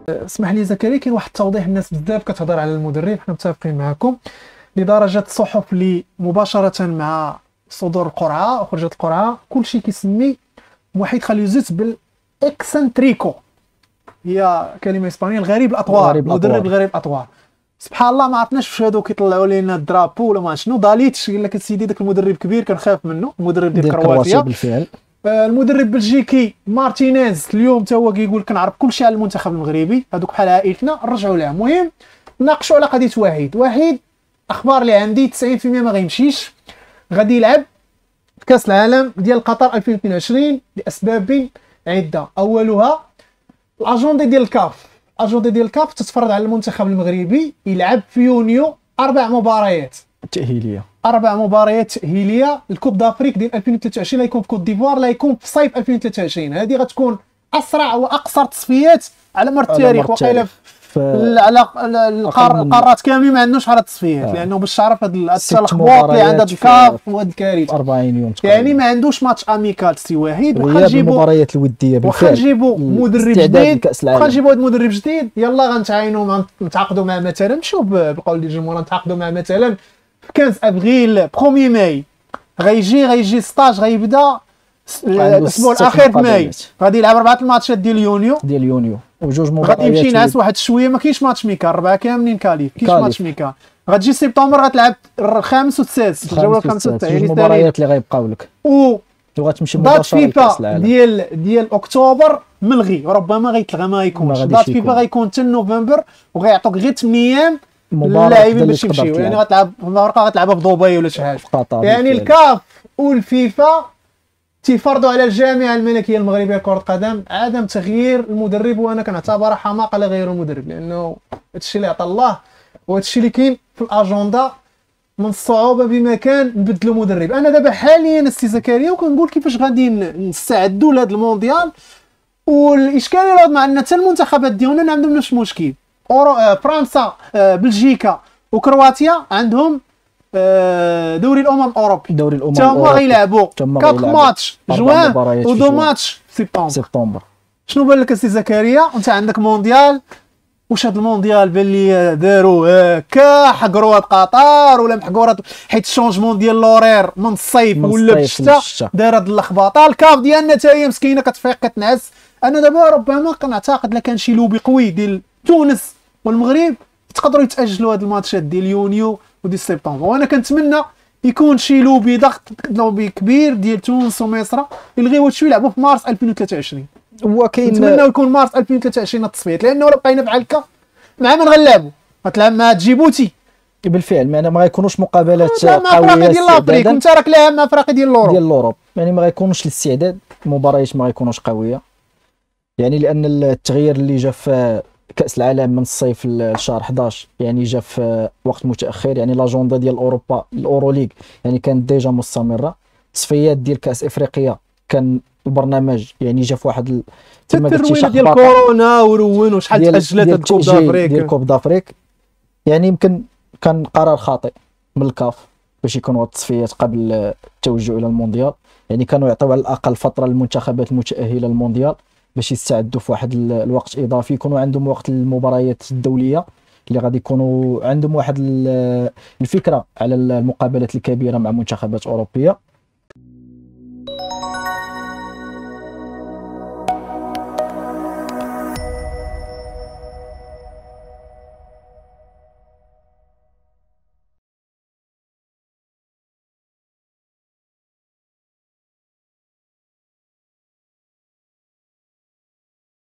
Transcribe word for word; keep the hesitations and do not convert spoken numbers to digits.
اسمح لي زكريا، كاين واحد التوضيح. الناس بزاف كتهضر على المدرب، حنا متفقين معكم لدرجه الصحف اللي مباشره مع صدور القرعه وخرجت القرعه كلشي كيسمي وحيد خليزوت بالاكسنتريكو، هي كلمه اسبانيه الغريب الاطوار، مدرب غريب الاطوار. سبحان الله ما عرفناش واش هادو كيطلعوا لينا الدرابو ولا ما شنو. داليتش قال لك سيدي داك المدرب كبير كنخاف منه، المدرب ديال كرواتيا بالفعل. آه المدرب بلجيكي مارتينيز اليوم تا هو كيقول كنعرف كلشي على المنتخب المغربي، هادوك بحال عائلتنا نرجعوا لها. المهم ناقشوا على قضيه وحيد. وحيد اخبار اللي عندي تسعين بالمئة ما غيمشيش، غادي يلعب في كاس العالم ديال قطر ألفين واثنين وعشرين لاسباب عده. اولها الاجوندي ديال الكاف، الاجوندي ديال الكاف تتفرض على المنتخب المغربي يلعب في يونيو اربع مباريات تاهيليه، اربع مباريات تاهيليه الكوب دافريك ديال ألفين وثلاثة وعشرين، لا يكون في كوت ديفوار، لا يكون في صيف ألفين وثلاثة وعشرين. هذه غتكون اسرع واقصر تصفيات على مر التاريخ، وقيله على القارات كاملين ما عندناش شحال التصفيات آه. لانه باش تعرف هذا التلخبط اللي عند الكاف وهذا الكارثه أربعين يوم تقريبا. يعني ما عندوش ماتش اميكال سي واحد، واخا نجيبوا المباريات الوديه بالفعل، واخا نجيبوا مدرب جديد، واخا نجيبوا هذا المدرب جديد يلا غنتعاينوا نتعاقدوا مع مثلا نمشيو بالقول ديال الجمهور نتعاقدوا مع مثلا في خمسة افريل واحد ماي غيجي غيجي ستاج غيبدا الاسبوع الاخير في ماي، غادي يلعب اربعه الماتشات ديال يونيو ديال يونيو وجوج مباريات. غادي يمشي ينعس واحد شويه، ما كاينش ماتش ميكا اربعه كاملين كاليف، كاينش ماتش ميكا. غتجي سبتمبر غتلعب الخامس والسادس، الجوله الخامسه والسادسه، يعني المباريات اللي غيبقاو لك و وغتمشي مباشره لكاس العالم. ديال ديال اكتوبر ملغي، ربما غيتلغى ما يكونش. دات فيفا غيكون حتى نوفمبر وغيعطوك غير ثمانية ايام اللاعبين باش يمشيو، يعني غتلعب الورقه غتلعبها في دبي ولا شي حاجه. يعني الكاف والفيفا تيفرضوا على الجامعه الملكيه المغربيه لكره القدم عدم تغيير المدرب، وانا كنعتبرها حماقه لا غير المدرب، لانه هادشي اللي عطى الله وهادشي اللي كاين في الاجنده. من الصعوبه بمكان نبدلوا مدرب. انا دابا حاليا السي زكريا وكنقول كيفاش غادي نستعدوا لهذا المونديال، والاشكاليه اللي مع ان حتى المنتخبات ديالنا ما عندهم نفس المشكل. فرنسا بلجيكا وكرواتيا عندهم دوري الامم الاوروبي، دوري الامم تا هما غيلعبوا كاط ماتش جوان ودو ماتش في سبتمبر. شنو بان لك السي زكريا انت عندك مونديال؟ واش هذا المونديال بان لي داروا هكا حقروا هاد قطر ولا محقورات حيت الشونجمون ديال لورير من الصيف ولا بالشتاء دار هاد اللخبطه؟ الكاف ديالنا حتى هي مسكينه كتفيق كتنعس. انا دابا ربما كنعتقد لا كان شي لوبي قوي ديال تونس والمغرب تقدروا يتاجلوا هاد الماتشات ديال يونيو وديال سبتمبر، وانا كنتمنى يكون شي لوبي ضغط لوبي كبير ديال تونس ومصر يلغيو هادشي ويلعبوا في مارس ألفين وثلاثة وعشرين. هو كاين نتمنى يكون مارس ألفين وثلاثة وعشرين التصفيات، لانه الا بقينا بحال هكا مع من غنلعبوا؟ غتلعب مع جيبوتي بالفعل، ما ما غيكونوش مقابلات قويه مع فريق ديال لافريك، وانت راك لاعب مع فريق ديال لوروب ديال لوروب، يعني ما غيكونوش الاستعداد، المباريات ما غيكونوش قويه، يعني لان التغيير اللي جا في كاس العالم من الصيف لشهر أحد عشر يعني جا في وقت متاخر. يعني لاجوندا ديال اوروبا الاورو ليغ يعني كانت ديجا مستمره، تصفيات ديال كاس افريقيا كان البرنامج يعني جا في واحد ال... تما قلتي ديال كورونا ورون وشحال تاجلت هاد الكوب دافريك ديال كوب دافريك، يعني يمكن كان قرار خاطئ من الكاف باش يكونوا التصفيات قبل التوجه الى المونديال. يعني كانوا يعطيو على الاقل فتره للمنتخبات المتاهله للمونديال باش يستعدوا في واحد الوقت اضافي، يكونوا عندهم وقت المباريات الدوليه اللي غادي يكونوا عندهم واحد الفكره على المقابلات الكبيره مع منتخبات اوروبيه.